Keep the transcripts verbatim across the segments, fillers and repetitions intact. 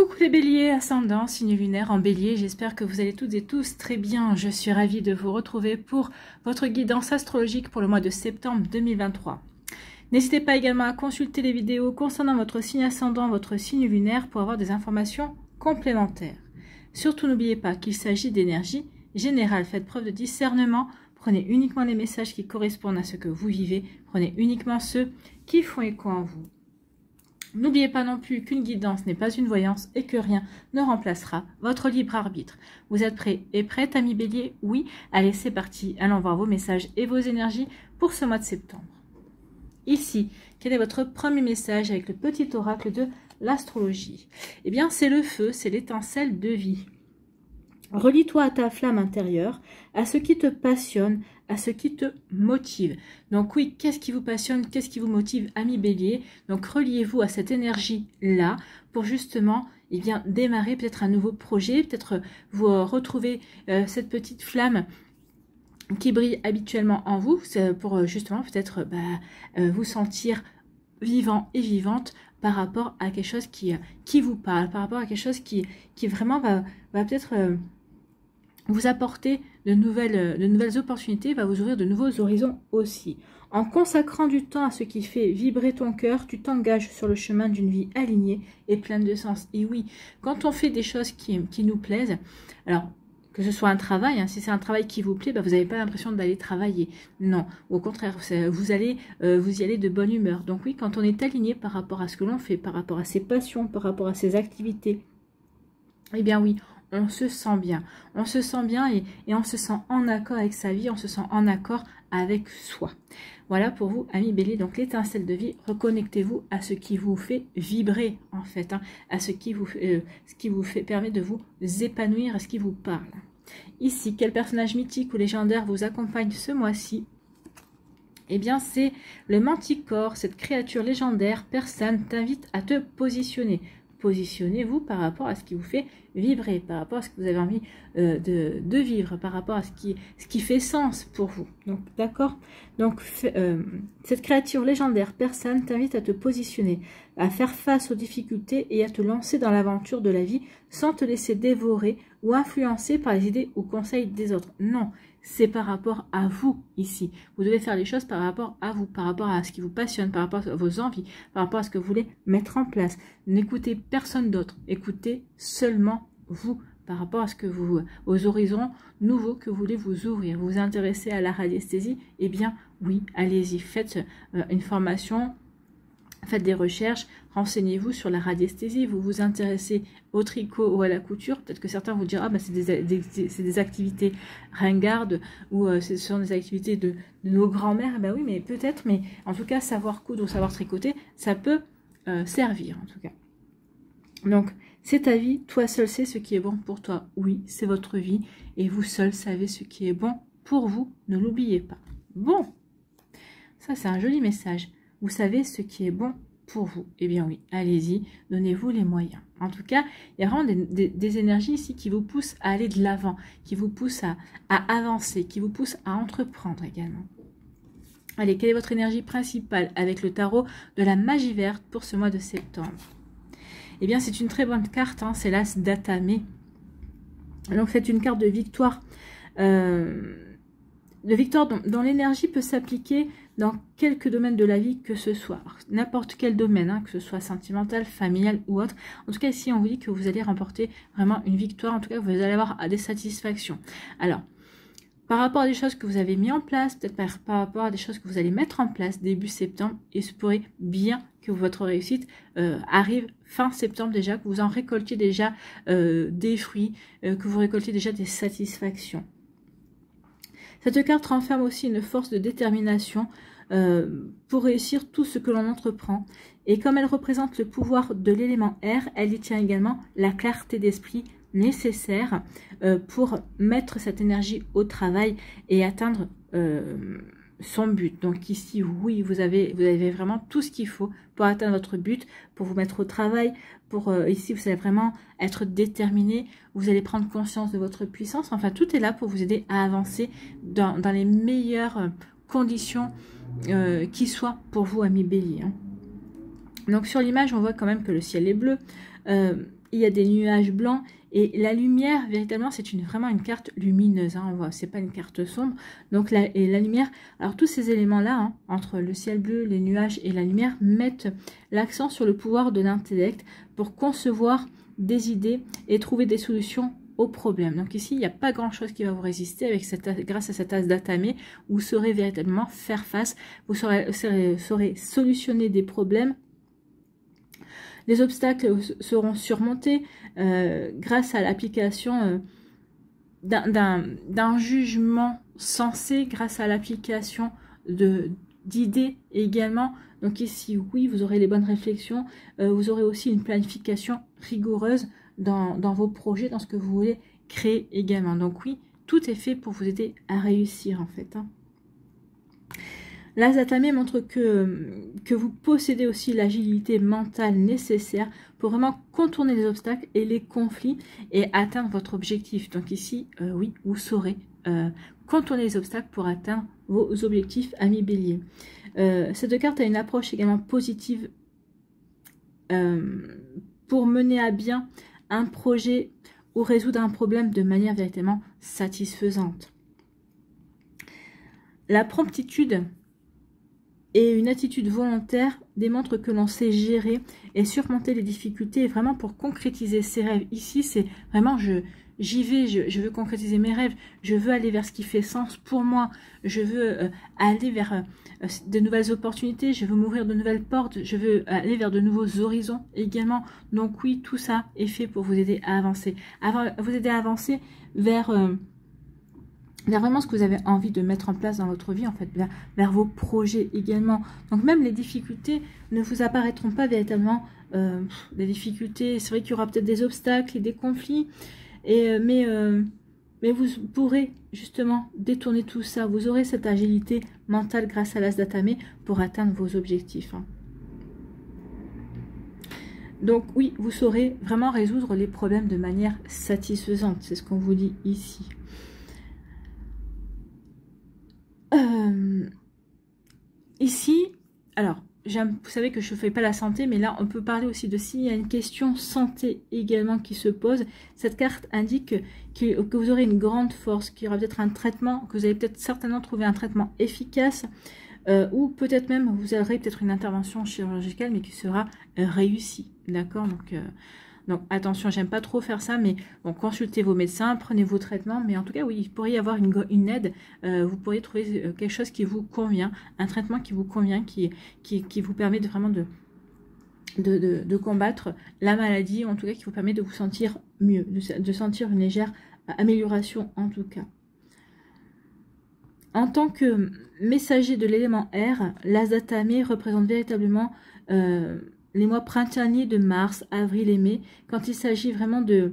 Coucou les béliers, ascendant, signe lunaire en bélier, j'espère que vous allez toutes et tous très bien. Je suis ravie de vous retrouver pour votre guidance astrologique pour le mois de septembre deux mille vingt-trois. N'hésitez pas également à consulter les vidéos concernant votre signe ascendant, votre signe lunaire pour avoir des informations complémentaires. Surtout n'oubliez pas qu'il s'agit d'énergie générale, faites preuve de discernement, prenez uniquement les messages qui correspondent à ce que vous vivez, prenez uniquement ceux qui font écho en vous. N'oubliez pas non plus qu'une guidance n'est pas une voyance et que rien ne remplacera votre libre arbitre. Vous êtes prêts et prêtes, amis bélier? Oui. Allez, c'est parti. Allons voir vos messages et vos énergies pour ce mois de septembre. Ici, quel est votre premier message avec le petit oracle de l'astrologie? Eh bien, c'est le feu, c'est l'étincelle de vie. Relie-toi à ta flamme intérieure, à ce qui te passionne, à ce qui te motive. Donc oui, qu'est-ce qui vous passionne, qu'est-ce qui vous motive, ami bélier? Donc reliez-vous à cette énergie-là pour justement eh bien, démarrer peut-être un nouveau projet, peut-être vous euh, retrouver euh, cette petite flamme qui brille habituellement en vous, pour euh, justement peut-être bah, euh, vous sentir vivant et vivante par rapport à quelque chose qui, qui vous parle, par rapport à quelque chose qui, qui vraiment va, va peut-être... Euh, vous apporter de nouvelles, de nouvelles opportunités, va vous ouvrir de nouveaux horizons aussi. En consacrant du temps à ce qui fait vibrer ton cœur, tu t'engages sur le chemin d'une vie alignée et pleine de sens. Et oui, quand on fait des choses qui, qui nous plaisent, alors que ce soit un travail, hein, si c'est un travail qui vous plaît, bah, vous n'avez pas l'impression d'aller travailler. Non, au contraire, vous allez euh, vous y aller de bonne humeur. Donc oui, quand on est aligné par rapport à ce que l'on fait, par rapport à ses passions, par rapport à ses activités, eh bien oui, on se sent bien, on se sent bien et, et on se sent en accord avec sa vie, on se sent en accord avec soi. Voilà pour vous, amis bélier, donc l'étincelle de vie, reconnectez-vous à ce qui vous fait vibrer en fait, hein, à ce qui vous, euh, ce qui vous fait, permet de vous épanouir, à ce qui vous parle. Ici, quel personnage mythique ou légendaire vous accompagne ce mois-ci? Eh bien, c'est le Manticore, cette créature légendaire persane t'invite à te positionner. Positionnez-vous par rapport à ce qui vous fait vibrer, par rapport à ce que vous avez envie euh, de, de vivre, par rapport à ce qui, ce qui fait sens pour vous. Donc, d'accord? Donc, euh, cette créature légendaire persane t'invite à te positionner, à faire face aux difficultés et à te lancer dans l'aventure de la vie sans te laisser dévorer ou influencer par les idées ou conseils des autres. Non, c'est par rapport à vous ici. Vous devez faire les choses par rapport à vous, par rapport à ce qui vous passionne, par rapport à vos envies, par rapport à ce que vous voulez mettre en place. N'écoutez personne d'autre, écoutez seulement vous, par rapport à ce que vous, aux horizons nouveaux que vous voulez vous ouvrir. Vous vous intéressez à la radiesthésie? Eh bien oui, allez-y, faites euh, une formation, faites des recherches, renseignez-vous sur la radiesthésie, vous vous intéressez au tricot ou à la couture, peut-être que certains vous diront ah, bah, c'est des, des, des activités ringardes ou euh, ce sont des activités de, de nos grands-mères. Eh ben oui, mais peut-être, mais en tout cas, savoir coudre ou savoir tricoter, ça peut euh, servir en tout cas. Donc, c'est ta vie, toi seul sais ce qui est bon pour toi. Oui, c'est votre vie et vous seul savez ce qui est bon pour vous, ne l'oubliez pas. Bon, ça c'est un joli message. Vous savez ce qui est bon pour vous. Eh bien oui, allez-y, donnez-vous les moyens. En tout cas, il y a vraiment des, des, des énergies ici qui vous poussent à aller de l'avant, qui vous poussent à, à avancer, qui vous poussent à entreprendre également. Allez, quelle est votre énergie principale avec le tarot de la magie verte pour ce mois de septembre? Eh bien, c'est une très bonne carte, hein, c'est l'As d'Atamé. Donc, c'est une carte de victoire. Euh, de victoire dont, dont l'énergie peut s'appliquer dans quelques domaines de la vie que ce soit. N'importe quel domaine, hein, que ce soit sentimental, familial ou autre. En tout cas, ici, on vous dit que vous allez remporter vraiment une victoire. En tout cas, vous allez avoir des satisfactions. Alors, par rapport à des choses que vous avez mis en place, peut-être par, par rapport à des choses que vous allez mettre en place début septembre, il se pourrait bien que votre réussite euh, arrive fin septembre déjà, que vous en récoltiez déjà euh, des fruits, euh, que vous récoltiez déjà des satisfactions. Cette carte renferme aussi une force de détermination euh, pour réussir tout ce que l'on entreprend. Et comme elle représente le pouvoir de l'élément air, elle y tient également la clarté d'esprit nécessaire euh, pour mettre cette énergie au travail et atteindre euh, son but. Donc ici, oui, vous avez, vous avez vraiment tout ce qu'il faut pour atteindre votre but, pour vous mettre au travail. Pour euh, ici, vous allez vraiment être déterminé. Vous allez prendre conscience de votre puissance. Enfin, tout est là pour vous aider à avancer dans, dans les meilleures conditions euh, qui soient pour vous, amis bélier. Hein. Donc sur l'image, on voit quand même que le ciel est bleu. Euh, il y a des nuages blancs et la lumière, véritablement, c'est une, vraiment une carte lumineuse. Hein, on voit, c'est pas une carte sombre. Donc, la, et la lumière, alors tous ces éléments-là, hein, entre le ciel bleu, les nuages et la lumière, mettent l'accent sur le pouvoir de l'intellect pour concevoir des idées et trouver des solutions aux problèmes. Donc ici, il n'y a pas grand-chose qui va vous résister avec cette, grâce à cet as d'Atame. Vous saurez véritablement faire face, vous saurez, saurez, saurez solutionner des problèmes. Les obstacles seront surmontés euh, grâce à l'application euh, d'un jugement sensé, grâce à l'application d'idées également. Donc ici, oui, vous aurez les bonnes réflexions. Euh, vous aurez aussi une planification rigoureuse dans, dans vos projets, dans ce que vous voulez créer également. Donc oui, tout est fait pour vous aider à réussir en fait. Hein. L'as d'Atame montre que, que vous possédez aussi l'agilité mentale nécessaire pour vraiment contourner les obstacles et les conflits et atteindre votre objectif. Donc ici, euh, oui, vous saurez euh, contourner les obstacles pour atteindre vos objectifs, amis bélier. Euh, cette carte a une approche également positive euh, pour mener à bien un projet ou résoudre un problème de manière véritablement satisfaisante. La promptitude et une attitude volontaire démontrent que l'on sait gérer et surmonter les difficultés, et vraiment pour concrétiser ses rêves. Ici, c'est vraiment je j'y vais, je, je veux concrétiser mes rêves, je veux aller vers ce qui fait sens pour moi, je veux euh, aller vers euh, de nouvelles opportunités, je veux m'ouvrir de nouvelles portes, je veux aller vers de nouveaux horizons également. Donc oui, tout ça est fait pour vous aider à avancer, à vous aider à avancer vers... Euh, vers vraiment ce que vous avez envie de mettre en place dans votre vie, en fait, vers, vers vos projets également. Donc même les difficultés ne vous apparaîtront pas véritablement euh, des difficultés. C'est vrai qu'il y aura peut-être des obstacles et des conflits, et, mais, euh, mais vous pourrez justement détourner tout ça. Vous aurez cette agilité mentale grâce à l'as d'Atame pour atteindre vos objectifs. Hein. Donc oui, vous saurez vraiment résoudre les problèmes de manière satisfaisante. C'est ce qu'on vous dit ici. Euh, ici, alors, vous savez que je ne fais pas la santé, mais là, on peut parler aussi de s'il y a une question santé également qui se pose. Cette carte indique que, que vous aurez une grande force, qu'il y aura peut-être un traitement, que vous allez peut-être certainement trouver un traitement efficace, euh, ou peut-être même, vous aurez peut-être une intervention chirurgicale, mais qui sera euh, réussie, d'accord? Donc... Euh, Donc attention, j'aime pas trop faire ça, mais bon, consultez vos médecins, prenez vos traitements, mais en tout cas, oui, il pourrait y avoir une, une aide, euh, vous pourriez trouver quelque chose qui vous convient, un traitement qui vous convient, qui, qui, qui vous permet de vraiment de, de, de, de combattre la maladie, en tout cas qui vous permet de vous sentir mieux, de, de sentir une légère amélioration en tout cas. En tant que messager de l'élément air, l'as d'Atame représente véritablement... Euh, les mois printaniers de mars, avril et mai, quand il s'agit vraiment de,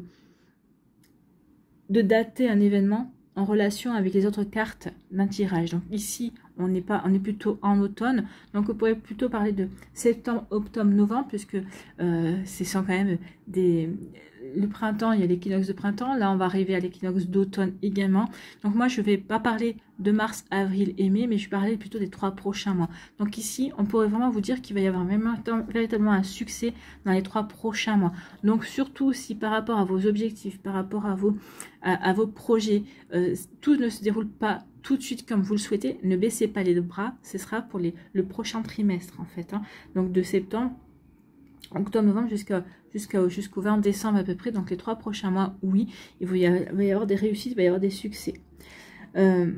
de dater un événement en relation avec les autres cartes d'un tirage. Donc ici, on n'est pas, on est plutôt en automne, donc on pourrait plutôt parler de septembre, octobre, novembre, puisque euh, ce sont quand même des... Le printemps, il y a l'équinoxe de printemps, là on va arriver à l'équinoxe d'automne également. Donc moi je ne vais pas parler de mars, avril et mai, mais je vais parler plutôt des trois prochains mois. Donc ici, on pourrait vraiment vous dire qu'il va y avoir même véritablement un succès dans les trois prochains mois. Donc surtout si par rapport à vos objectifs, par rapport à vos, à, à vos projets, euh, tout ne se déroule pas tout de suite comme vous le souhaitez, ne baissez pas les bras, ce sera pour les, le prochain trimestre en fait. Hein. Donc de septembre, octobre, novembre jusqu'à jusqu'à jusqu'au vingt décembre à peu près, donc les trois prochains mois, oui, il va y avoir, il va y avoir des réussites, il va y avoir des succès. Euh,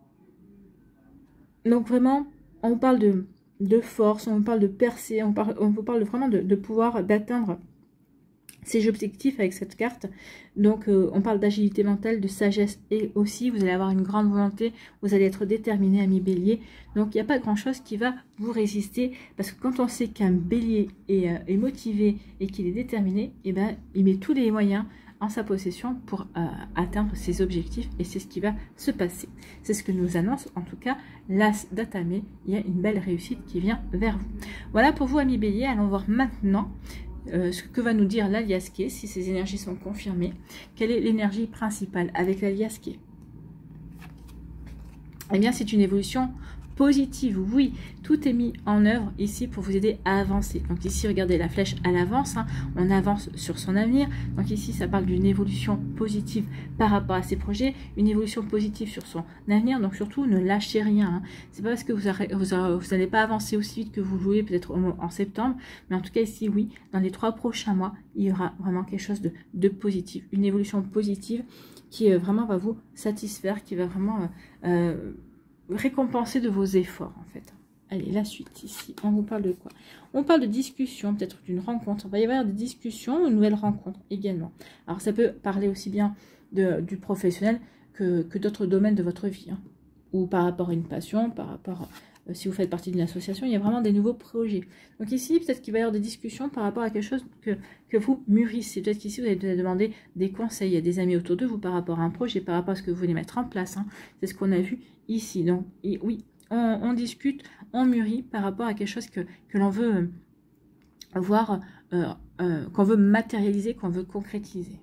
donc vraiment, on parle de, de force, on parle de percée, on, parle, on vous parle vraiment de, de pouvoir, d'atteindre ces objectifs avec cette carte. Donc euh, on parle d'agilité mentale, de sagesse, et aussi vous allez avoir une grande volonté, vous allez être déterminé, ami bélier. Donc il n'y a pas grand chose qui va vous résister, parce que quand on sait qu'un bélier est, euh, est motivé et qu'il est déterminé, et ben il met tous les moyens en sa possession pour euh, atteindre ses objectifs, et c'est ce qui va se passer. C'est ce que nous annonce en tout cas l'as d'Atame. Il y a une belle réussite qui vient vers vous. Voilà pour vous, ami bélier. Allons voir maintenant Euh, ce que va nous dire l'Aliasqué, si ces énergies sont confirmées. Quelle est l'énergie principale avec l'Aliasqué? Eh bien, c'est une évolution positive. Oui, tout est mis en œuvre ici pour vous aider à avancer. Donc ici, regardez la flèche à l'avance, hein, on avance sur son avenir. Donc ici, ça parle d'une évolution positive par rapport à ses projets, une évolution positive sur son avenir. Donc surtout, ne lâchez rien. Hein. C'est pas parce que vous n'allez vous, vous pas avancer aussi vite que vous voulez, peut-être en septembre, mais en tout cas ici, oui, dans les trois prochains mois, il y aura vraiment quelque chose de, de positif, une évolution positive qui euh, vraiment va vous satisfaire, qui va vraiment... Euh, euh, récompenser de vos efforts en fait. Allez, la suite ici, on vous parle de quoi? On parle de discussion, peut-être d'une rencontre. Il va y avoir des discussions, une nouvelle rencontre également. Alors ça peut parler aussi bien de, du professionnel que, que d'autres domaines de votre vie. Hein. Ou par rapport à une passion, par rapport, euh, si vous faites partie d'une association, il y a vraiment des nouveaux projets. Donc ici, peut-être qu'il va y avoir des discussions par rapport à quelque chose que, que vous mûrissez. Peut-être qu'ici, vous allez demander des conseils à des amis autour de vous par rapport à un projet, par rapport à ce que vous voulez mettre en place. Hein. C'est ce qu'on a vu ici. Donc, et oui, on, on discute, on mûrit par rapport à quelque chose que, que l'on veut euh, voir, euh, euh, qu'on veut matérialiser, qu'on veut concrétiser.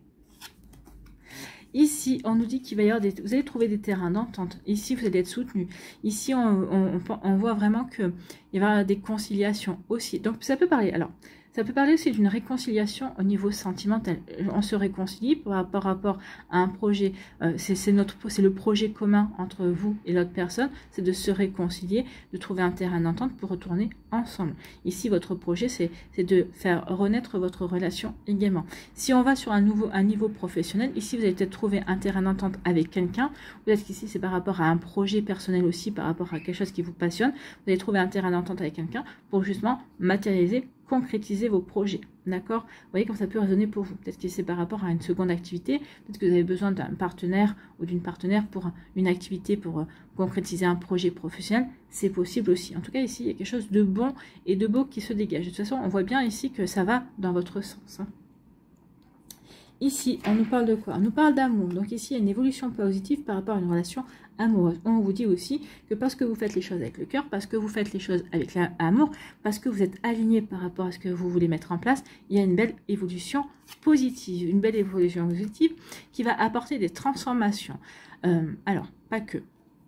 Ici, on nous dit qu'il va y avoir des... Vous allez trouver des terrains d'entente. Ici, vous allez être soutenu. Ici, on, on, on voit vraiment qu'il y va y avoir des conciliations aussi. Donc, ça peut parler... Alors, ça peut parler aussi d'une réconciliation au niveau sentimental. On se réconcilie par, par rapport à un projet. Euh, c'est notre, c'est le projet commun entre vous et l'autre personne. C'est de se réconcilier, de trouver un terrain d'entente pour retourner ensemble. Ici, votre projet, c'est de faire renaître votre relation également. Si on va sur un, nouveau, un niveau professionnel, ici, vous allez peut-être trouver un terrain d'entente avec quelqu'un. Peut-être qu'ici, c'est par rapport à un projet personnel aussi, par rapport à quelque chose qui vous passionne. Vous allez trouver un terrain d'entente avec quelqu'un pour justement matérialiser, concrétiser vos projets, d'accord? Vous voyez comme ça peut résonner pour vous. Peut-être que c'est par rapport à une seconde activité, peut-être que vous avez besoin d'un partenaire ou d'une partenaire pour une activité, pour concrétiser un projet professionnel, c'est possible aussi. En tout cas, ici, il y a quelque chose de bon et de beau qui se dégage. De toute façon, on voit bien ici que ça va dans votre sens. Hein. Ici, on nous parle de quoi? On nous parle d'amour. Donc ici, il y a une évolution positive par rapport à une relation amoureuse. On vous dit aussi que parce que vous faites les choses avec le cœur, parce que vous faites les choses avec l'amour, parce que vous êtes aligné par rapport à ce que vous voulez mettre en place, il y a une belle évolution positive. Une belle évolution positive qui va apporter des transformations. Euh, alors, pas que.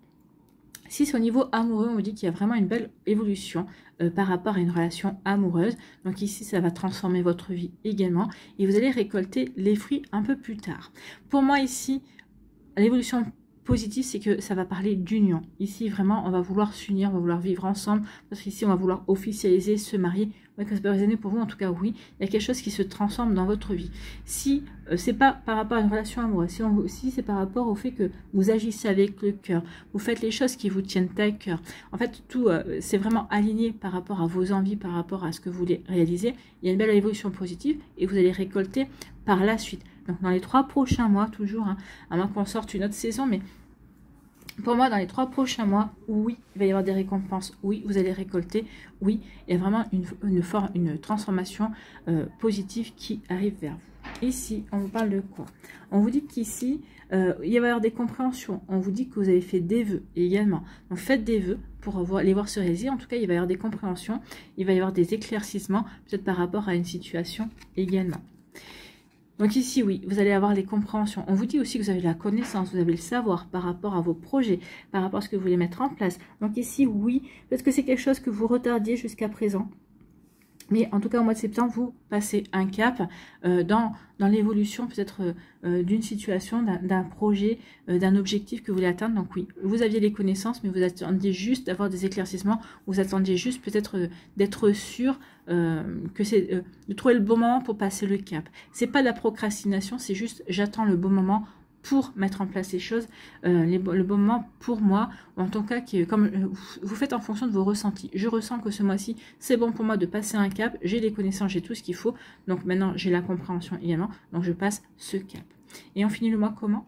Si c'est au niveau amoureux, on vous dit qu'il y a vraiment une belle évolution euh, par rapport à une relation amoureuse. Donc ici, ça va transformer votre vie également. Et vous allez récolter les fruits un peu plus tard. Pour moi, ici, l'évolution positive, c'est que ça va parler d'union. Ici, vraiment, on va vouloir s'unir, on va vouloir vivre ensemble. Parce qu'ici, on va vouloir officialiser, se marier. Ouais, que ça peut résonner pour vous, en tout cas, oui. Il y a quelque chose qui se transforme dans votre vie. Si euh, c'est pas par rapport à une relation amoureuse, si, si c'est par rapport au fait que vous agissez avec le cœur, vous faites les choses qui vous tiennent à cœur. En fait, tout, euh, c'est vraiment aligné par rapport à vos envies, par rapport à ce que vous voulez réaliser. Il y a une belle évolution positive et vous allez récolter par la suite. Donc, dans les trois prochains mois, toujours, hein, à moins qu'on sorte une autre saison, mais pour moi, dans les trois prochains mois, oui, il va y avoir des récompenses. Oui, vous allez récolter. Oui, il y a vraiment une, une, forme, une transformation euh, positive qui arrive vers vous. Ici, on vous parle de quoi? On vous dit qu'ici, euh, il va y avoir des compréhensions. On vous dit que vous avez fait des vœux également. Donc, faites des vœux pour voir, les voir se réaliser. En tout cas, il va y avoir des compréhensions. Il va y avoir des éclaircissements, peut-être par rapport à une situation également. Donc ici, oui, vous allez avoir les compréhensions. On vous dit aussi que vous avez la connaissance, vous avez le savoir par rapport à vos projets, par rapport à ce que vous voulez mettre en place. Donc ici, oui, parce que c'est quelque chose que vous retardiez jusqu'à présent. Mais en tout cas, au mois de septembre, vous passez un cap euh, dans, dans l'évolution peut-être euh, d'une situation, d'un projet, euh, d'un objectif que vous voulez atteindre. Donc oui, vous aviez les connaissances, mais vous attendiez juste d'avoir des éclaircissements. Vous attendiez juste peut-être euh, d'être sûr euh, que c'est euh, de trouver le bon moment pour passer le cap. C'est pas de la procrastination, c'est juste j'attends le bon moment pour mettre en place les choses, euh, les, le bon moment pour moi, ou en tout cas, qui, comme euh, vous faites en fonction de vos ressentis. Je ressens que ce mois-ci, c'est bon pour moi de passer un cap, j'ai les connaissances, j'ai tout ce qu'il faut, donc maintenant j'ai la compréhension également, donc je passe ce cap. Et on finit le mois comment?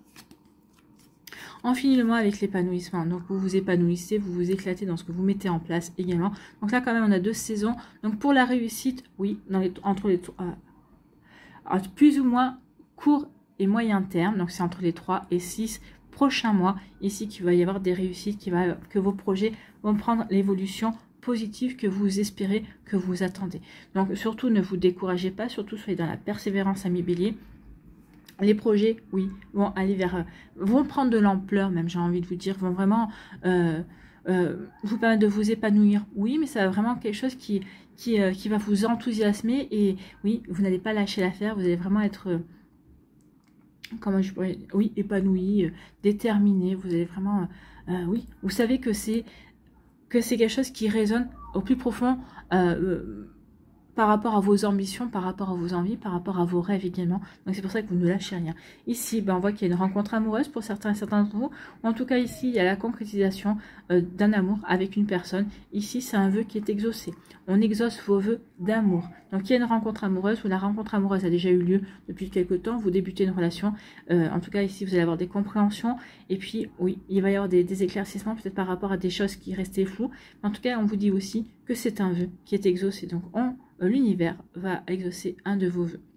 On finit le mois avec l'épanouissement, donc vous vous épanouissez, vous vous éclatez dans ce que vous mettez en place également. Donc là quand même on a deux saisons, donc pour la réussite, oui, dans les, entre les euh, plus ou moins court et moyen terme, donc c'est entre les trois et six prochains mois, ici qu'il va y avoir des réussites, qui va, que vos projets vont prendre l'évolution positive que vous espérez, que vous attendez. Donc surtout ne vous découragez pas, surtout soyez dans la persévérance à mi bélier. Les projets, oui, vont aller vers, vont prendre de l'ampleur même, j'ai envie de vous dire, vont vraiment, euh, euh, vous permettre de vous épanouir. Oui, mais ça va vraiment quelque chose qui, qui, euh, qui va vous enthousiasmer. Et oui, vous n'allez pas lâcher l'affaire. Vous allez vraiment être, euh, comment je pourrais, oui, épanoui, euh, déterminé. Vous allez vraiment, euh, euh, oui, vous savez que c'est que c'est quelque chose qui résonne au plus profond. Euh, euh, par rapport à vos ambitions, par rapport à vos envies, par rapport à vos rêves également. Donc c'est pour ça que vous ne lâchez rien. Ici, ben, on voit qu'il y a une rencontre amoureuse pour certains et certains d'entre vous. En tout cas, ici, il y a la concrétisation euh, d'un amour avec une personne. Ici, c'est un vœu qui est exaucé. On exauce vos vœux d'amour. Donc il y a une rencontre amoureuse, ou la rencontre amoureuse a déjà eu lieu depuis quelque temps. Vous débutez une relation. Euh, en tout cas, ici, vous allez avoir des compréhensions. Et puis, oui, il va y avoir des, des éclaircissements, peut-être par rapport à des choses qui restaient floues. En tout cas, on vous dit aussi que c'est un vœu qui est exaucé. Donc, on l'univers va exaucer un de vos vœux.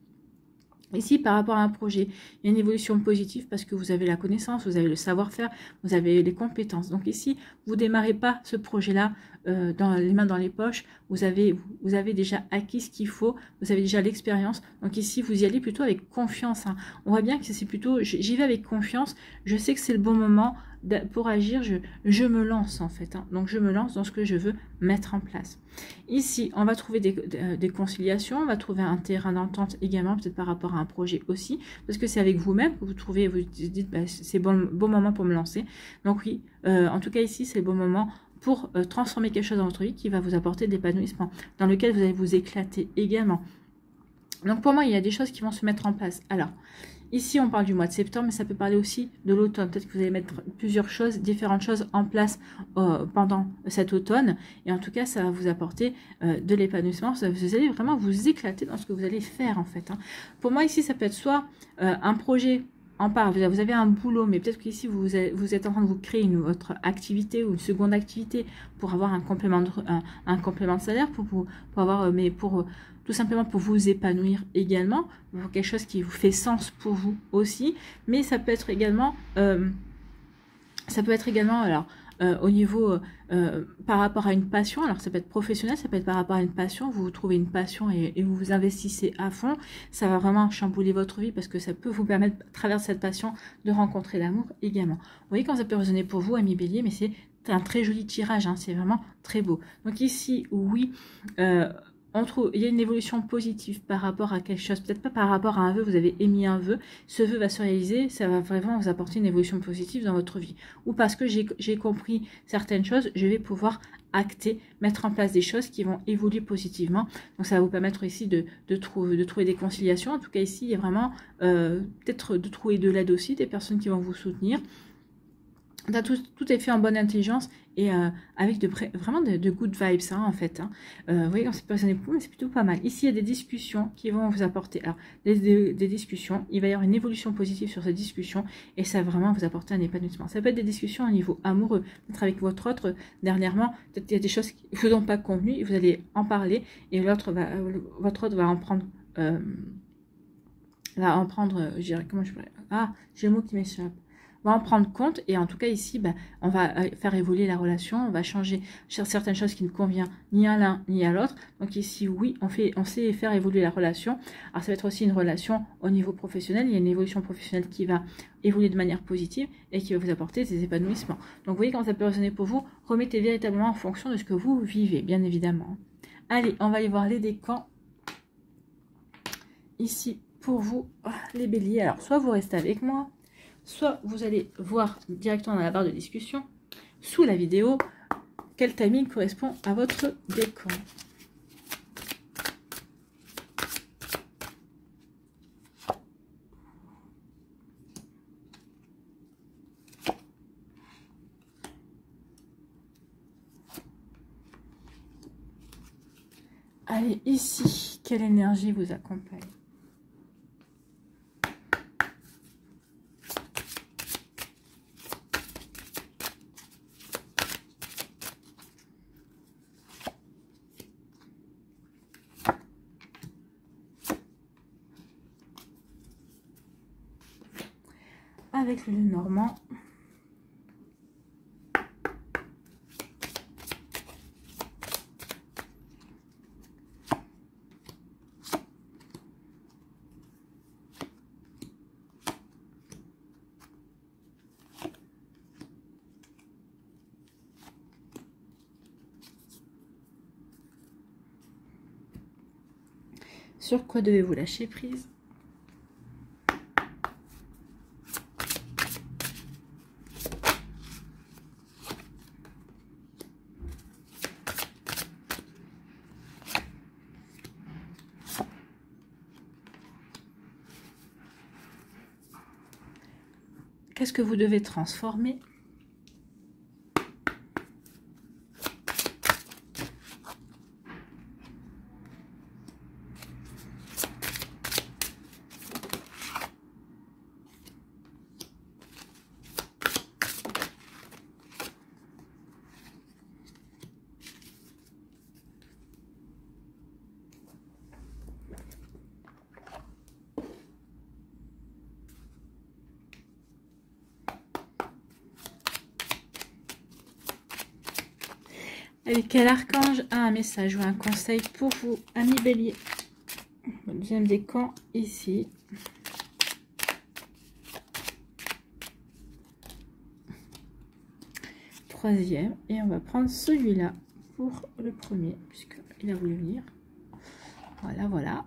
Ici, par rapport à un projet, il y a une évolution positive parce que vous avez la connaissance, vous avez le savoir-faire, vous avez les compétences. Donc ici, vous démarrez pas ce projet-là euh, dans les mains dans les poches. Vous avez, vous avez déjà acquis ce qu'il faut, vous avez déjà l'expérience. Donc ici, vous y allez plutôt avec confiance. Hein. On voit bien que c'est plutôt, j'y vais avec confiance. Je sais que c'est le bon moment pour agir. Je, je me lance en fait. Hein. Donc je me lance dans ce que je veux mettre en place. Ici, on va trouver des, des, des conciliations, on va trouver un terrain d'entente également, peut-être par rapport à un projet aussi, parce que c'est avec vous-même que vous trouvez, vous dites, bah, c'est bon, bon moment pour me lancer. Donc oui, euh, en tout cas ici, c'est le bon moment pour euh, transformer quelque chose dans votre vie qui va vous apporter de l'épanouissement, dans lequel vous allez vous éclater également. Donc pour moi, il y a des choses qui vont se mettre en place. Alors, ici, on parle du mois de septembre, mais ça peut parler aussi de l'automne. Peut-être que vous allez mettre plusieurs choses, différentes choses en place euh, pendant cet automne. Et en tout cas, ça va vous apporter euh, de l'épanouissement. Vous allez vraiment vous éclater dans ce que vous allez faire, en fait. Hein. Pour moi, ici, ça peut être soit euh, un projet en part. Vous avez un boulot, mais peut-être qu'ici, vous, vous êtes en train de vous créer une autre activité ou une seconde activité pour avoir un complément de, un, un complément de salaire, pour, pour, pour avoir, mais pour... tout simplement pour vous épanouir également, pour quelque chose qui vous fait sens pour vous aussi, mais ça peut être également, euh, ça peut être également, alors, euh, au niveau, euh, par rapport à une passion, alors ça peut être professionnel, ça peut être par rapport à une passion, vous trouvez une passion et, et vous vous investissez à fond, ça va vraiment chambouler votre vie parce que ça peut vous permettre, à travers cette passion, de rencontrer l'amour également. Vous voyez quand ça peut résonner pour vous, amis Bélier, mais c'est un très joli tirage, hein, c'est vraiment très beau. Donc ici, oui, euh, on trouve, il y a une évolution positive par rapport à quelque chose, peut-être pas par rapport à un vœu, vous avez émis un vœu, ce vœu va se réaliser, ça va vraiment vous apporter une évolution positive dans votre vie. Ou parce que j'ai compris certaines choses, je vais pouvoir acter, mettre en place des choses qui vont évoluer positivement. Donc ça va vous permettre ici de, de, trouver, de trouver des conciliations. En tout cas ici, il y a vraiment euh, peut-être de trouver de l'aide aussi, des personnes qui vont vous soutenir. Tout, tout est fait en bonne intelligence et euh, avec de vraiment de, de good vibes, hein, en fait. Hein. Euh, vous voyez, c'est pas mais c'est plutôt pas mal. Ici, il y a des discussions qui vont vous apporter. Alors, des, des, des discussions, il va y avoir une évolution positive sur ces discussions et ça va vraiment vous apporter un épanouissement. Ça peut être des discussions au niveau amoureux, peut-être avec votre autre. Dernièrement, peut-être il y a des choses qui ne vous ont pas convenu et vous allez en parler et l'autre va, votre autre va en prendre. Euh, va en prendre, je dirais, comment je pourrais. Ah, j'ai le mot qui m'échappe. On va en prendre compte et en tout cas ici, ben, on va faire évoluer la relation, on va changer certaines choses qui ne conviennent ni à l'un ni à l'autre. Donc ici, oui, on, fait, on sait faire évoluer la relation. Alors ça va être aussi une relation au niveau professionnel, il y a une évolution professionnelle qui va évoluer de manière positive et qui va vous apporter des épanouissements. Donc vous voyez quand ça peut résonner pour vous, remettez véritablement en fonction de ce que vous vivez, bien évidemment. Allez, on va aller voir les décans. Ici, pour vous, les béliers. Alors, soit vous restez avec moi, soit vous allez voir directement dans la barre de discussion, sous la vidéo, quel timing correspond à votre décan. Allez, ici, quelle énergie vous accompagne? Avec le Normand. Sur quoi devez-vous lâcher prise? Qu'est-ce que vous devez transformer? Allez, quel archange a un message ou un conseil pour vous, amis bélier? Le deuxième décan ici. Troisième. Et on va prendre celui-là pour le premier, puisqu'il a voulu venir. Voilà, voilà.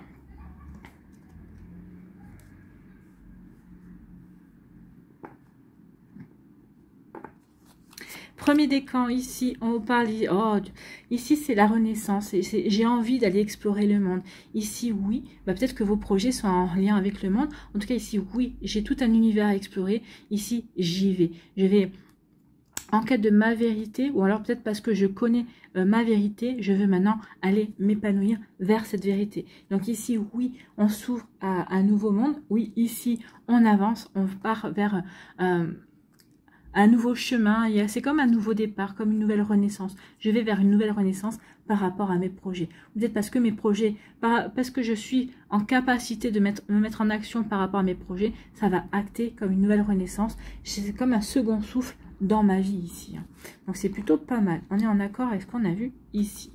Premier décan, ici, on vous parle, oh, ici c'est la renaissance, j'ai envie d'aller explorer le monde. Ici, oui, bah, peut-être que vos projets sont en lien avec le monde. En tout cas, ici, oui, j'ai tout un univers à explorer. Ici, j'y vais. Je vais en quête de ma vérité, ou alors peut-être parce que je connais euh, ma vérité, je veux maintenant aller m'épanouir vers cette vérité. Donc ici, oui, on s'ouvre à, à un nouveau monde. Oui, ici, on avance, on part vers... Euh, un nouveau chemin, c'est comme un nouveau départ, comme une nouvelle renaissance. Je vais vers une nouvelle renaissance par rapport à mes projets. Peut-être parce que mes projets, parce que je suis en capacité de mettre, me mettre en action par rapport à mes projets, ça va acter comme une nouvelle renaissance. C'est comme un second souffle dans ma vie ici. Donc c'est plutôt pas mal. On est en accord avec ce qu'on a vu ici.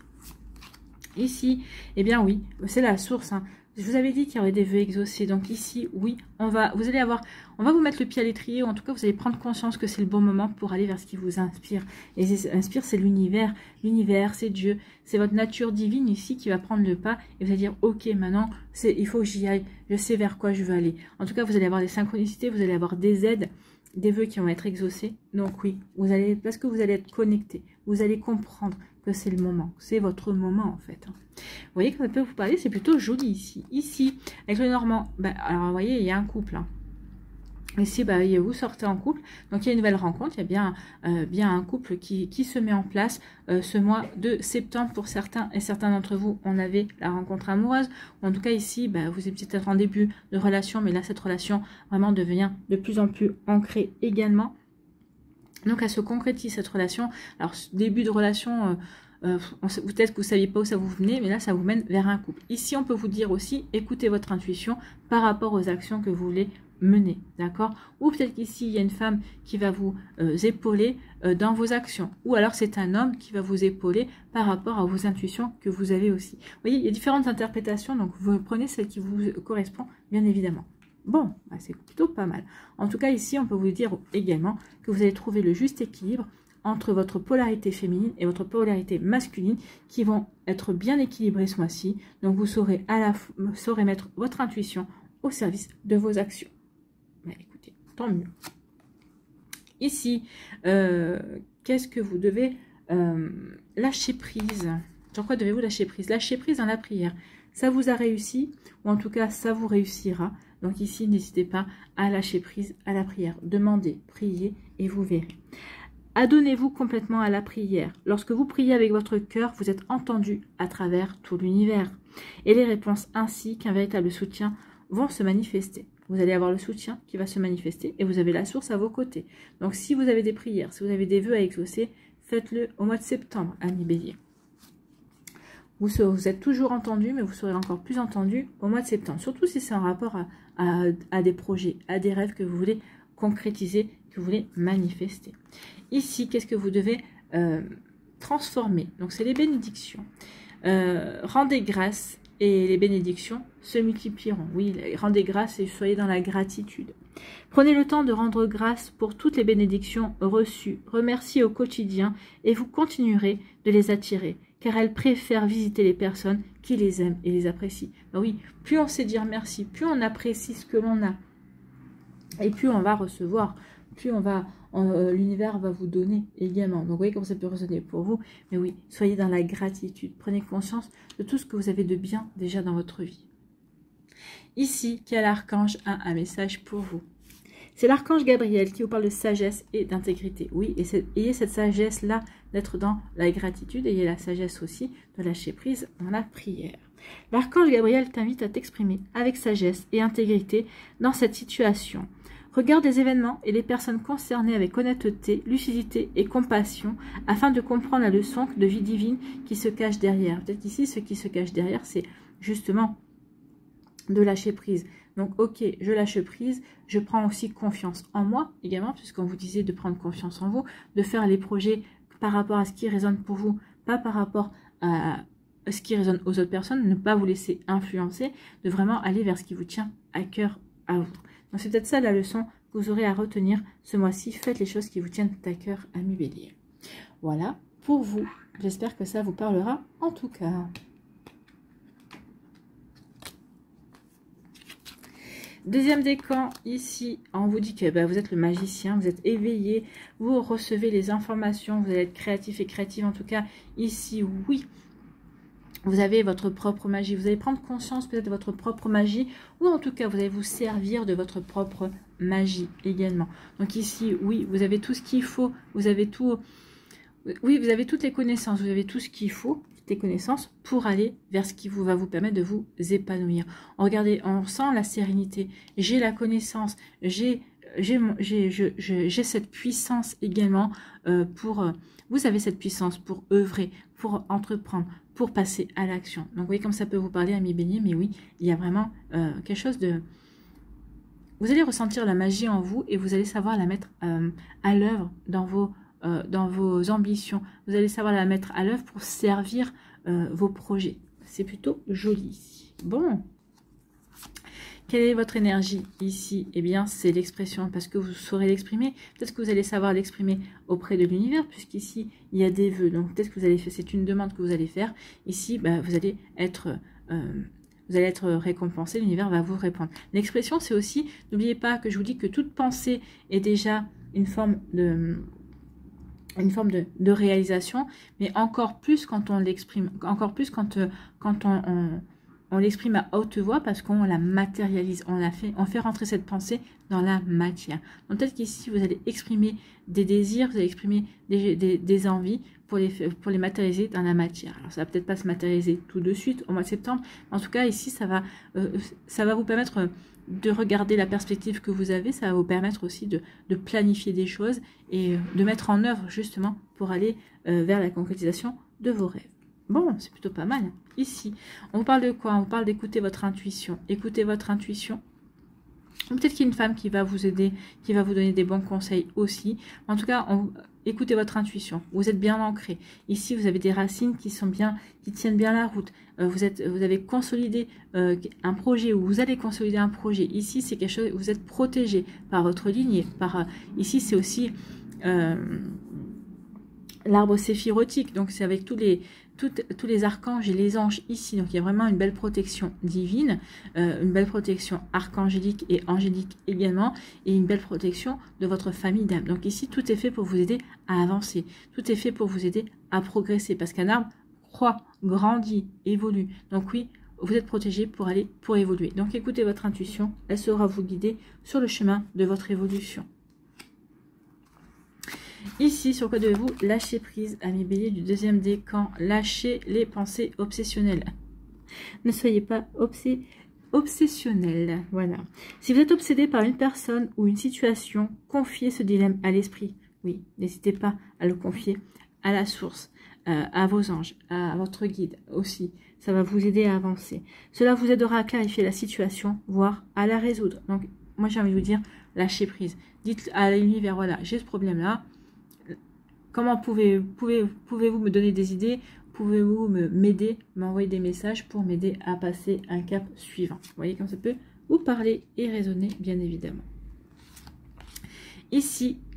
Ici, eh bien oui, c'est la source. Hein. Je vous avais dit qu'il y aurait des vœux exaucés. Donc ici, oui, on va, vous allez avoir, on va vous mettre le pied à l'étrier, ou en tout cas, vous allez prendre conscience que c'est le bon moment pour aller vers ce qui vous inspire. Et ce qui inspire, c'est l'univers. L'univers, c'est Dieu. C'est votre nature divine ici qui va prendre le pas et vous allez dire, ok, maintenant, c'est, il faut que j'y aille. Je sais vers quoi je veux aller. En tout cas, vous allez avoir des synchronicités, vous allez avoir des aides, des vœux qui vont être exaucés. Donc oui, vous allez, parce que vous allez être connecté, vous allez comprendre que c'est le moment. C'est votre moment, en fait. Vous voyez, quand ça peut vous parler, c'est plutôt joli ici. Ici, avec le Normand, ben, alors vous voyez, il y a un couple. Hein. Ici, bah, vous sortez en couple, donc il y a une nouvelle rencontre, il y a bien, euh, bien un couple qui, qui se met en place euh, ce mois de septembre pour certains, et certains d'entre vous, on avait la rencontre amoureuse, en tout cas ici, bah, vous êtes peut-être en début de relation, mais là, cette relation vraiment devient de plus en plus ancrée également. Donc, elle se concrétise, cette relation. Alors, début de relation... Euh, Euh, peut-être que vous ne saviez pas où ça vous venait, mais là, ça vous mène vers un couple. Ici, on peut vous dire aussi, écoutez votre intuition par rapport aux actions que vous voulez mener, d'accord? Ou peut-être qu'ici, il y a une femme qui va vous euh, épauler euh, dans vos actions. Ou alors, c'est un homme qui va vous épauler par rapport à vos intuitions que vous avez aussi. Vous voyez, il y a différentes interprétations, donc vous prenez celle qui vous correspond, bien évidemment. Bon, bah, c'est plutôt pas mal. En tout cas, ici, on peut vous dire également que vous allez trouver le juste équilibre entre votre polarité féminine et votre polarité masculine qui vont être bien équilibrées ce mois-ci. Donc, vous saurez, à la saurez mettre votre intuition au service de vos actions. Mais écoutez, tant mieux. Ici, euh, qu'est-ce que vous devez euh, lâcher prise? Sur quoi devez-vous lâcher prise? Lâcher prise dans la prière. Ça vous a réussi, ou en tout cas, ça vous réussira. Donc ici, n'hésitez pas à lâcher prise à la prière. Demandez, priez et vous verrez. Adonnez-vous complètement à la prière. Lorsque vous priez avec votre cœur, vous êtes entendu à travers tout l'univers. Et les réponses ainsi qu'un véritable soutien vont se manifester. Vous allez avoir le soutien qui va se manifester et vous avez la source à vos côtés. Donc si vous avez des prières, si vous avez des vœux à exaucer, faites-le au mois de septembre, amis bélier. Vous, vous êtes toujours entendu, mais vous serez encore plus entendu au mois de septembre. Surtout si c'est en rapport à, à, à des projets, à des rêves que vous voulez concrétiser, que vous voulez manifester. Ici, qu'est-ce que vous devez euh, transformer? Donc, c'est les bénédictions. Euh, rendez grâce et les bénédictions se multiplieront. Oui, rendez grâce et soyez dans la gratitude. Prenez le temps de rendre grâce pour toutes les bénédictions reçues. Remerciez au quotidien et vous continuerez de les attirer, car elles préfèrent visiter les personnes qui les aiment et les apprécient. Ben oui, plus on sait dire merci, plus on apprécie ce que l'on a, et plus on va recevoir, plus on va, euh, l'univers va vous donner également. Donc vous voyez comment ça peut résonner pour vous. Mais oui, soyez dans la gratitude, prenez conscience de tout ce que vous avez de bien déjà dans votre vie. Ici, quel archange a un message pour vous? C'est l'archange Gabriel qui vous parle de sagesse et d'intégrité. Oui, et ayez cette sagesse-là d'être dans la gratitude, ayez la sagesse aussi de lâcher prise dans la prière. L'archange Gabriel t'invite à t'exprimer avec sagesse et intégrité dans cette situation. Regarde les événements et les personnes concernées avec honnêteté, lucidité et compassion afin de comprendre la leçon de vie divine qui se cache derrière. Peut-être qu'ici, ce qui se cache derrière, c'est justement de lâcher prise. Donc, ok, je lâche prise, je prends aussi confiance en moi également, puisqu'on vous disait de prendre confiance en vous, de faire les projets par rapport à ce qui résonne pour vous, pas par rapport à ce qui résonne aux autres personnes, ne pas vous laisser influencer, de vraiment aller vers ce qui vous tient à cœur à vous. Donc, c'est peut-être ça la leçon que vous aurez à retenir ce mois-ci. Faites les choses qui vous tiennent à cœur, amis Bélier. Voilà, pour vous. J'espère que ça vous parlera en tout cas. Deuxième décan, ici, on vous dit que bah, vous êtes le magicien, vous êtes éveillé, vous recevez les informations, vous allez être créatif et créative. En tout cas, ici, oui, vous avez votre propre magie. Vous allez prendre conscience peut-être de votre propre magie, ou en tout cas, vous allez vous servir de votre propre magie également. Donc ici, oui, vous avez tout ce qu'il faut, vous avez tout... Oui, vous avez toutes les connaissances, vous avez tout ce qu'il faut, des connaissances pour aller vers ce qui vous va vous permettre de vous épanouir. Regardez, on sent la sérénité. J'ai la connaissance, j'ai j'ai cette puissance également euh, pour... Euh, vous avez cette puissance pour œuvrer, pour entreprendre, pour passer à l'action. Donc, vous voyez comme ça peut vous parler, amis Bélier, mais oui, il y a vraiment euh, quelque chose de... Vous allez ressentir la magie en vous et vous allez savoir la mettre euh, à l'œuvre dans vos... Euh, dans vos ambitions, vous allez savoir la mettre à l'œuvre pour servir euh, vos projets. C'est plutôt joli ici. Bon, quelle est votre énergie ici? Eh bien, c'est l'expression, parce que vous saurez l'exprimer. Peut-être que vous allez savoir l'exprimer auprès de l'univers, puisqu'ici, il y a des vœux. Donc, peut-être que vous allez faire, c'est une demande que vous allez faire. Ici, bah, vous allez être... Euh, Vous allez être récompensé, l'univers va vous répondre. L'expression, c'est aussi, n'oubliez pas que je vous dis que toute pensée est déjà une forme de... une forme de, de réalisation, mais encore plus quand on l'exprime, encore plus quand, euh, quand on, on, on l'exprime à haute voix, parce qu'on la matérialise, on, la fait, on fait rentrer cette pensée dans la matière. Donc peut-être qu'ici, vous allez exprimer des désirs, vous allez exprimer des, des, des envies pour les, pour les matérialiser dans la matière. Alors ça va peut-être pas se matérialiser tout de suite au mois de septembre, mais en tout cas ici, ça va, euh, ça va vous permettre... Euh, de regarder la perspective que vous avez, ça va vous permettre aussi de, de planifier des choses et de mettre en œuvre justement pour aller euh, vers la concrétisation de vos rêves. Bon, c'est plutôt pas mal. Ici, on vous parle de quoi? On vous parle d'écouter votre intuition. Écoutez votre intuition. Peut-être qu'il y a une femme qui va vous aider, qui va vous donner des bons conseils aussi. En tout cas, on, écoutez votre intuition. Vous êtes bien ancré. Ici, vous avez des racines qui sont bien, qui tiennent bien la route. Euh, vous êtes, vous avez consolidé euh, un projet, ou vous allez consolider un projet. Ici, c'est quelque chose. Vous êtes protégé par votre lignée. Par euh, ici, c'est aussi euh, l'arbre séphirotique. Donc, c'est avec tous les Toutes, tous les archanges et les anges ici. Donc, il y a vraiment une belle protection divine, euh, une belle protection archangélique et angélique également, et une belle protection de votre famille d'âme. Donc, ici, tout est fait pour vous aider à avancer. Tout est fait pour vous aider à progresser, parce qu'un arbre croît, grandit, évolue. Donc, oui, vous êtes protégé pour aller, pour évoluer. Donc, écoutez votre intuition. Elle saura vous guider sur le chemin de votre évolution. Ici, sur quoi devez-vous lâcher prise, amis Bélier du deuxième décan? Lâchez les pensées obsessionnelles. Ne soyez pas obsé obsessionnel. Voilà. Si vous êtes obsédé par une personne ou une situation, confiez ce dilemme à l'esprit. Oui, n'hésitez pas à le confier à la source, euh, à vos anges, à votre guide aussi. Ça va vous aider à avancer. Cela vous aidera à clarifier la situation, voire à la résoudre. Donc, moi, j'ai envie de vous dire, lâchez prise. Dites à l'univers, voilà, j'ai ce problème-là. Comment pouvez-vous pouvez, pouvez me donner des idées? Pouvez-vous m'aider, m'envoyer des messages pour m'aider à passer un cap suivant? Vous voyez comme ça peut vous parler et raisonner, bien évidemment. Ici,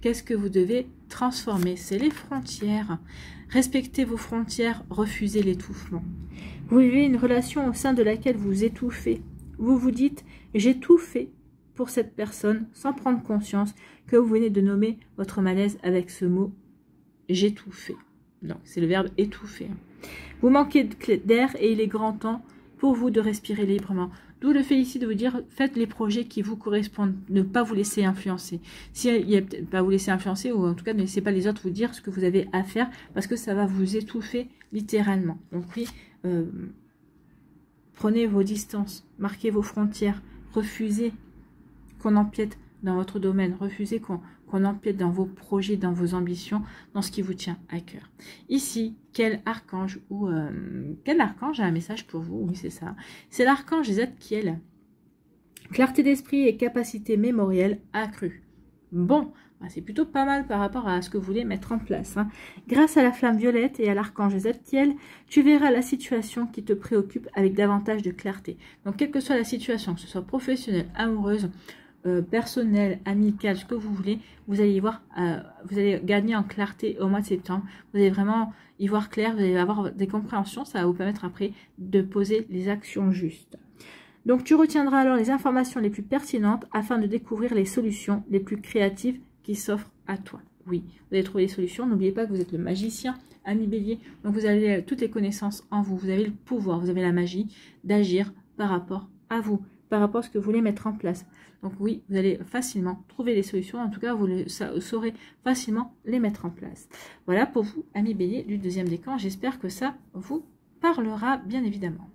qu'est-ce que vous devez transformer? C'est les frontières. Respectez vos frontières, refusez l'étouffement. Vous vivez une relation au sein de laquelle vous étouffez. Vous vous dites, j'ai tout fait pour cette personne sans prendre conscience que vous venez de nommer votre malaise avec ce mot, j'ai tout fait. Donc, c'est le verbe étouffer. Vous manquez d'air et il est grand temps pour vous de respirer librement. D'où le fait ici de vous dire, faites les projets qui vous correspondent, ne pas vous laisser influencer. Si il y a peut-être pas vous laisser influencer, ou en tout cas ne laissez pas les autres vous dire ce que vous avez à faire, parce que ça va vous étouffer littéralement. Donc oui, euh, prenez vos distances, marquez vos frontières, refusez qu'on empiète dans votre domaine, refusez qu'on qu'on empiète dans vos projets, dans vos ambitions, dans ce qui vous tient à cœur. Ici, quel archange ou euh, quel archange a un message pour vous? Oui, c'est ça. C'est l'archange Zadkiel. Clarté d'esprit et capacité mémorielle accrue. Bon, bah, c'est plutôt pas mal par rapport à ce que vous voulez mettre en place. Hein. Grâce à la flamme violette et à l'archange Zadkiel, tu verras la situation qui te préoccupe avec davantage de clarté. Donc, quelle que soit la situation, que ce soit professionnelle, amoureuse, Euh, personnel, amical, ce que vous voulez, vous allez y voir, euh, vous allez gagner en clarté au mois de septembre. Vous allez vraiment y voir clair, vous allez avoir des compréhensions, ça va vous permettre après de poser les actions justes. Donc tu retiendras alors les informations les plus pertinentes afin de découvrir les solutions les plus créatives qui s'offrent à toi. Oui, vous allez trouver les solutions. N'oubliez pas que vous êtes le magicien, ami bélier, donc vous avez toutes les connaissances en vous, vous avez le pouvoir, vous avez la magie d'agir par rapport à vous, par rapport à ce que vous voulez mettre en place. Donc oui, vous allez facilement trouver les solutions. En tout cas, vous, le, ça, vous saurez facilement les mettre en place. Voilà pour vous, amis bélier du deuxième décan. J'espère que ça vous parlera, bien évidemment.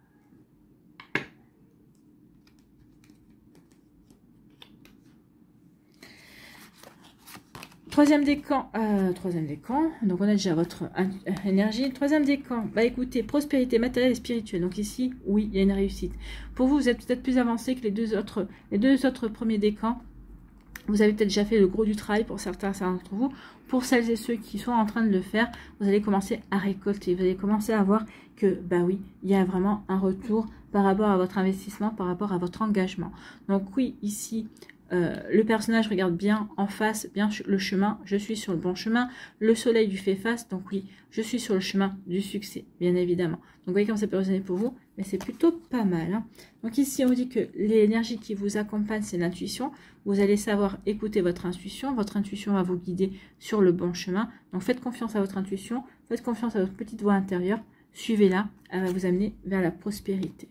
Troisième décan, euh, troisième décan, donc on a déjà votre euh, énergie. Troisième décan, bah écoutez, prospérité matérielle et spirituelle. Donc ici, oui, il y a une réussite. Pour vous, vous êtes peut-être plus avancé que les deux autres, les deux autres premiers décans. Vous avez peut-être déjà fait le gros du travail pour certains, certains d'entre vous. Pour celles et ceux qui sont en train de le faire, vous allez commencer à récolter. Vous allez commencer à voir que, bah oui, il y a vraiment un retour par rapport à votre investissement, par rapport à votre engagement. Donc oui, ici, Euh, le personnage regarde bien en face, bien le chemin, je suis sur le bon chemin, le soleil lui fait face, donc oui, je suis sur le chemin du succès, bien évidemment. Donc vous voyez comme ça peut résonner pour vous, mais c'est plutôt pas mal. Hein. Donc ici, on vous dit que l'énergie qui vous accompagne, c'est l'intuition. Vous allez savoir écouter votre intuition, votre intuition va vous guider sur le bon chemin. Donc faites confiance à votre intuition, faites confiance à votre petite voix intérieure, suivez-la, elle va vous amener vers la prospérité.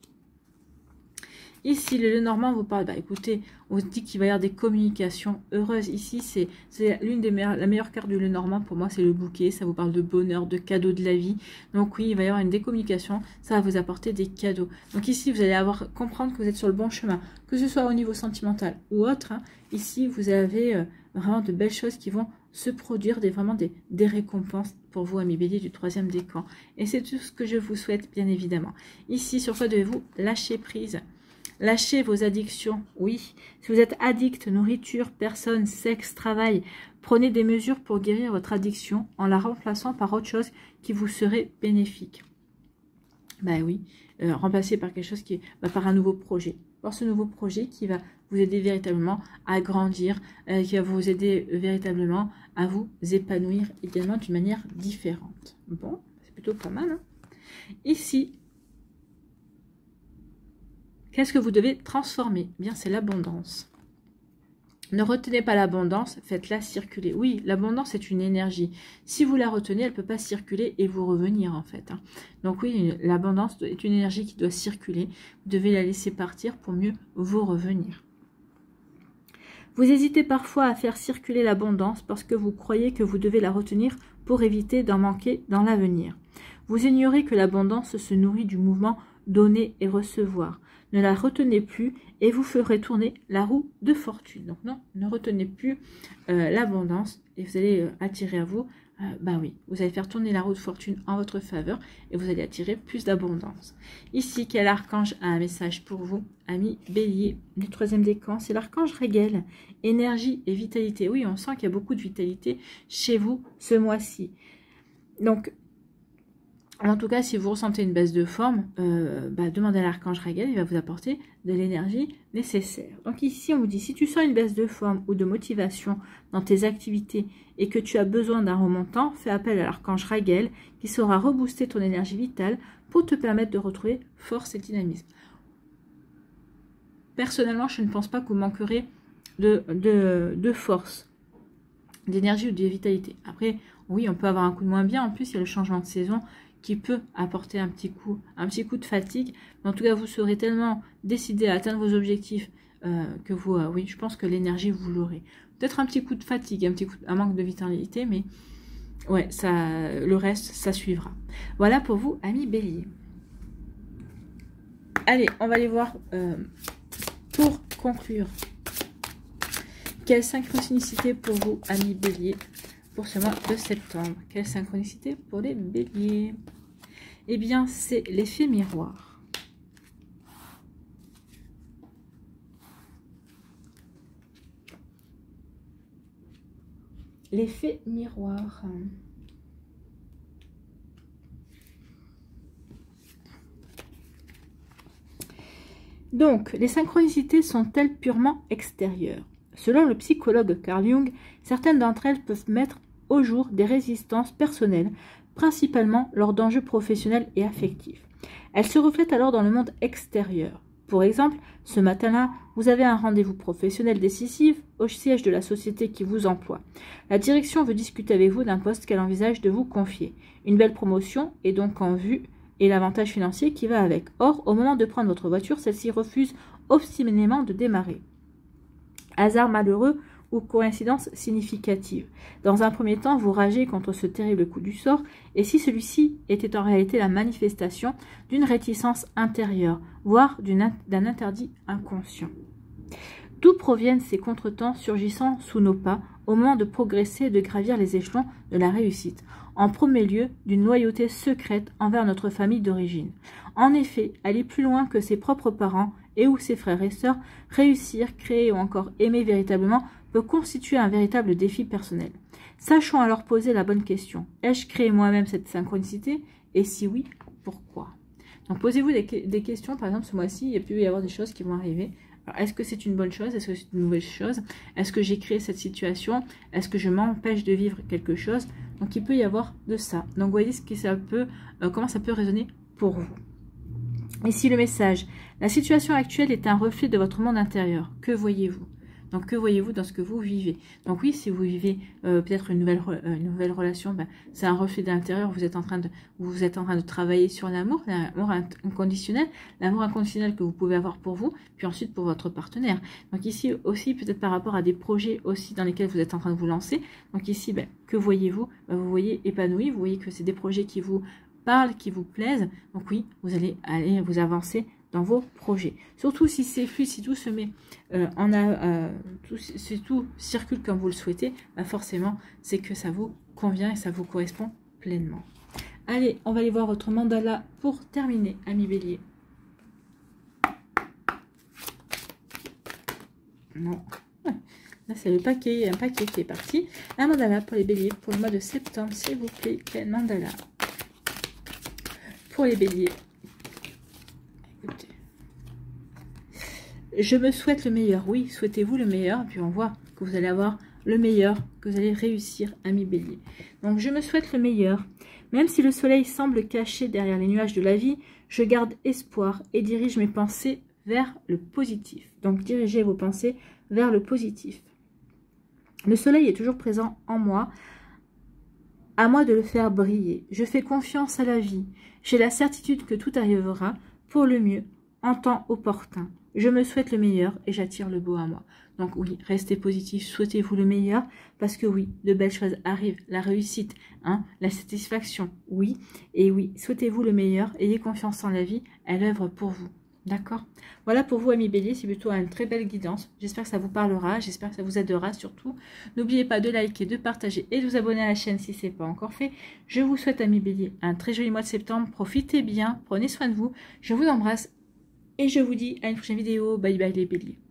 Ici, le Lenormand vous parle, bah écoutez, on vous dit qu'il va y avoir des communications heureuses. Ici, c'est l'une des meilleures, la meilleure carte du Lenormand pour moi, c'est le bouquet. Ça vous parle de bonheur, de cadeaux de la vie. Donc oui, il va y avoir une décommunication, ça va vous apporter des cadeaux. Donc ici, vous allez avoir comprendre que vous êtes sur le bon chemin, que ce soit au niveau sentimental ou autre. Hein. Ici, vous avez euh, vraiment de belles choses qui vont se produire, des, vraiment des, des récompenses pour vous, amis bélier du troisième décan. Et c'est tout ce que je vous souhaite, bien évidemment. Ici, sur quoi devez-vous lâcher prise ? Lâchez vos addictions, oui. Si vous êtes addict, nourriture, personne, sexe, travail, prenez des mesures pour guérir votre addiction en la remplaçant par autre chose qui vous serait bénéfique. Ben oui, euh, remplacer par quelque chose qui est, bah, par un nouveau projet. Par ce nouveau projet qui va vous aider véritablement à grandir, euh, qui va vous aider véritablement à vous épanouir également d'une manière différente. Bon, c'est plutôt pas mal. Hein. Ici, qu'est-ce que vous devez transformer? Eh bien, c'est l'abondance. Ne retenez pas l'abondance, faites-la circuler. Oui, l'abondance est une énergie. Si vous la retenez, elle ne peut pas circuler et vous revenir, en fait. Hein. Donc oui, l'abondance est une énergie qui doit circuler. Vous devez la laisser partir pour mieux vous revenir. Vous hésitez parfois à faire circuler l'abondance parce que vous croyez que vous devez la retenir pour éviter d'en manquer dans l'avenir. Vous ignorez que l'abondance se nourrit du mouvement donner et recevoir. Ne la retenez plus et vous ferez tourner la roue de fortune. Donc non, ne retenez plus euh, l'abondance et vous allez euh, attirer à vous, euh, ben oui, vous allez faire tourner la roue de fortune en votre faveur et vous allez attirer plus d'abondance. Ici, quel archange a un message pour vous, amis bélier du troisième décan? C'est l'archange Réguel, énergie et vitalité. Oui, on sent qu'il y a beaucoup de vitalité chez vous ce mois-ci. Donc, En tout cas, si vous ressentez une baisse de forme, euh, bah, demandez à l'archange Raguel, il va vous apporter de l'énergie nécessaire. Donc ici, on vous dit, si tu sens une baisse de forme ou de motivation dans tes activités et que tu as besoin d'un remontant, fais appel à l'archange Raguel qui saura rebooster ton énergie vitale pour te permettre de retrouver force et dynamisme. Personnellement, je ne pense pas que vous manquerez de, de, de force, d'énergie ou de vitalité. Après, oui, on peut avoir un coup de moins bien. En plus, il y a le changement de saison qui peut apporter un petit coup, un petit coup de fatigue. Mais en tout cas, vous serez tellement décidé à atteindre vos objectifs euh, que vous, euh, oui, je pense que l'énergie, vous l'aurez. Peut-être un petit coup de fatigue, un petit coup, un manque de vitalité, mais ouais, ça, le reste, ça suivra. Voilà pour vous, amis Bélier. Allez, on va aller voir euh, pour conclure. Quelle synchronicité pour vous, amis Bélier, pour ce mois de septembre? Quelle synchronicité pour les Béliers? Eh bien, c'est l'effet miroir. L'effet miroir. Donc, les synchronicités sont-elles purement extérieures? Selon le psychologue Carl Jung, certaines d'entre elles peuvent mettre au jour des résistances personnelles, principalement lors d'enjeux professionnels et affectifs. Elles se reflètent alors dans le monde extérieur. Pour exemple, ce matin-là, vous avez un rendez-vous professionnel décisif au siège de la société qui vous emploie. La direction veut discuter avec vous d'un poste qu'elle envisage de vous confier. Une belle promotion est donc en vue et l'avantage financier qui va avec. Or, au moment de prendre votre voiture, celle-ci refuse obstinément de démarrer. Hasard malheureux ou coïncidence significative. Dans un premier temps, vous ragez contre ce terrible coup du sort, et si celui-ci était en réalité la manifestation d'une réticence intérieure, voire d'un interdit inconscient. D'où proviennent ces contretemps surgissant sous nos pas au moment de progresser et de gravir les échelons de la réussite? En premier lieu, d'une loyauté secrète envers notre famille d'origine. En effet, aller plus loin que ses propres parents et ou ses frères et sœurs, réussir, créer ou encore aimer véritablement peut constituer un véritable défi personnel. Sachons alors poser la bonne question. Ai-je créé moi-même cette synchronicité? Et si oui, pourquoi? Donc posez-vous des, des questions. Par exemple, ce mois-ci, il peut y avoir des choses qui vont arriver. Est-ce que c'est une bonne chose? Est-ce que c'est une mauvaise chose? Est-ce que j'ai créé cette situation? Est-ce que je m'empêche de vivre quelque chose? Donc il peut y avoir de ça. Donc vous voyez ce que ça peut, euh, comment ça peut résonner pour vous. Ici le message. La situation actuelle est un reflet de votre monde intérieur. Que voyez-vous? Donc, que voyez-vous dans ce que vous vivez? Donc oui, si vous vivez euh, peut-être une nouvelle, euh, une nouvelle relation, ben, c'est un reflet de l'intérieur. Vous êtes en train de, vous êtes en train de travailler sur l'amour, l'amour inconditionnel, l'amour inconditionnel que vous pouvez avoir pour vous, puis ensuite pour votre partenaire. Donc ici aussi, peut-être par rapport à des projets aussi dans lesquels vous êtes en train de vous lancer. Donc ici, ben, que voyez-vous? Ben, vous voyez épanoui, vous voyez que c'est des projets qui vous parlent, qui vous plaisent. Donc oui, vous allez aller vous avancer dans vos projets. Surtout si c'est fluide, si tout se met euh, en a, euh, tout, si tout circule comme vous le souhaitez, bah forcément, c'est que ça vous convient et ça vous correspond pleinement. Allez, on va aller voir votre mandala pour terminer, amis Bélier. Non. Là, c'est le paquet, un paquet qui est parti. Un mandala pour les Béliers pour le mois de septembre, s'il vous plaît. Quel mandala pour les Béliers? Je me souhaite le meilleur. Oui, souhaitez-vous le meilleur. Puis on voit que vous allez avoir le meilleur, que vous allez réussir, amis Bélier. Donc, je me souhaite le meilleur. Même si le soleil semble caché derrière les nuages de la vie, je garde espoir et dirige mes pensées vers le positif. Donc, dirigez vos pensées vers le positif. Le soleil est toujours présent en moi. À moi de le faire briller. Je fais confiance à la vie. J'ai la certitude que tout arrivera pour le mieux en temps opportun. Je me souhaite le meilleur et j'attire le beau à moi. Donc oui, restez positif, souhaitez-vous le meilleur parce que oui, de belles choses arrivent. La réussite, hein, la satisfaction, oui. Et oui, souhaitez-vous le meilleur, ayez confiance en la vie, elle œuvre pour vous. D'accord? Voilà pour vous, amis Bélier, c'est plutôt une très belle guidance. J'espère que ça vous parlera, j'espère que ça vous aidera surtout. N'oubliez pas de liker, de partager et de vous abonner à la chaîne si ce n'est pas encore fait. Je vous souhaite, amis Bélier, un très joli mois de septembre. Profitez bien, prenez soin de vous. Je vous embrasse. Et je vous dis à une prochaine vidéo. Bye bye les Béliers.